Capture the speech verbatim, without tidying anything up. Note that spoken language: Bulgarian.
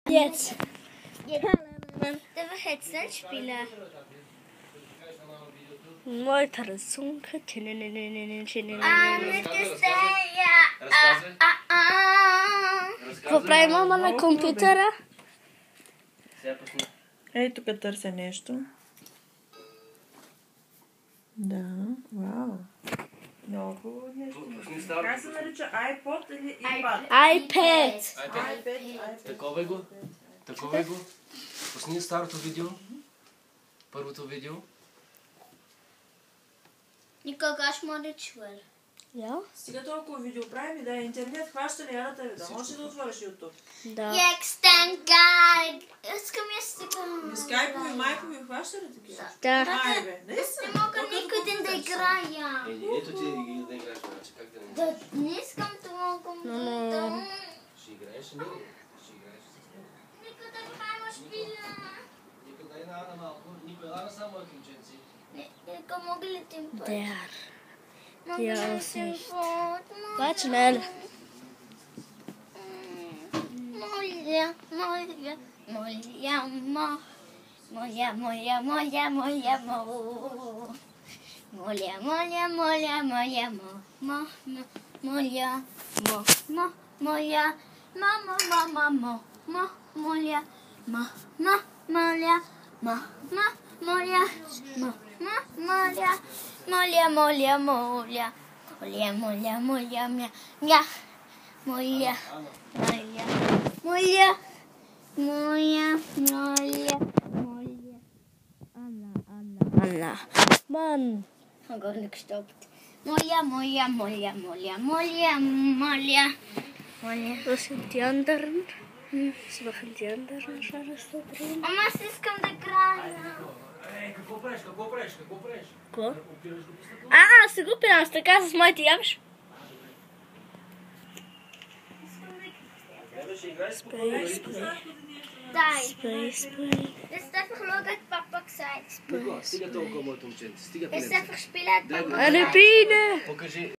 Jetzt. Jetzt. Darf ich jetzt nicht spielen? Моята рисунка. А, не те стея. Какво прави мама на компютъра? Ей, тук търся нещо. Да, вау. Много хубаво нещо. Как се нарича? iPod или iPad? iPad. iPad. Такова е го. Такова е го. Пусни старото видео. Първото видео. Никогаш ме не чуеш. Ja? Стига толкова видео правим и да е интернет, хваща ли ярата ви? Да можеш ли да отвориш YouTube? Да. Екстенгай. Искам я стикам. И скайпови, майкови, хваща ли такива? Да. Ай, бе, наистина. Не мога никой ден да играя. Ели, ето ти ги да играеш, значи как да не Да, не искам това компютър. Ще играеш ли? Ще играеш с него. Нека да играем шпиля. Нека дай на Ана малко. Никой, Ана само е ключенци. Нека мога ли тим път? Der. Мога Ja, ли auch тим nicht. път? Warte schnell. Моля, моля, моля, мо. Моля, моля, моля, моля, мо. Моля, моля, моля, моля, мо. Мо, мо, моля, мо, мо, моля, мамо, мама, мо. Мо, моля, мо, мо, моля, мо, мо, моля, мо, мо, моля, моля, моля, моля. Моля, моля, моля, мя, мя. Моля, моля, моля, моля, моля, моля. Anna, Anna, Anna. Mann. Ich habe gar nicht gestoppt. Moja, moja, moja, moja, moja, moja, moja. Wo sind die anderen? Was machen die anderen Scheiße da drin? Mama, es ist kommt der Kran. Ей, какво правиш, какво правиш, какво правиш? Какво? А, се го пинам, така с моите ямш. Тебе ще играеш Spray, spray, Dai. spray, spray. Das ist einfach nur gerade Papa gesagt. Нико, стига толкова, моето момченце. Стига Das ist пиленце. einfach spielen. Дай го. Eine Biene! Покажи.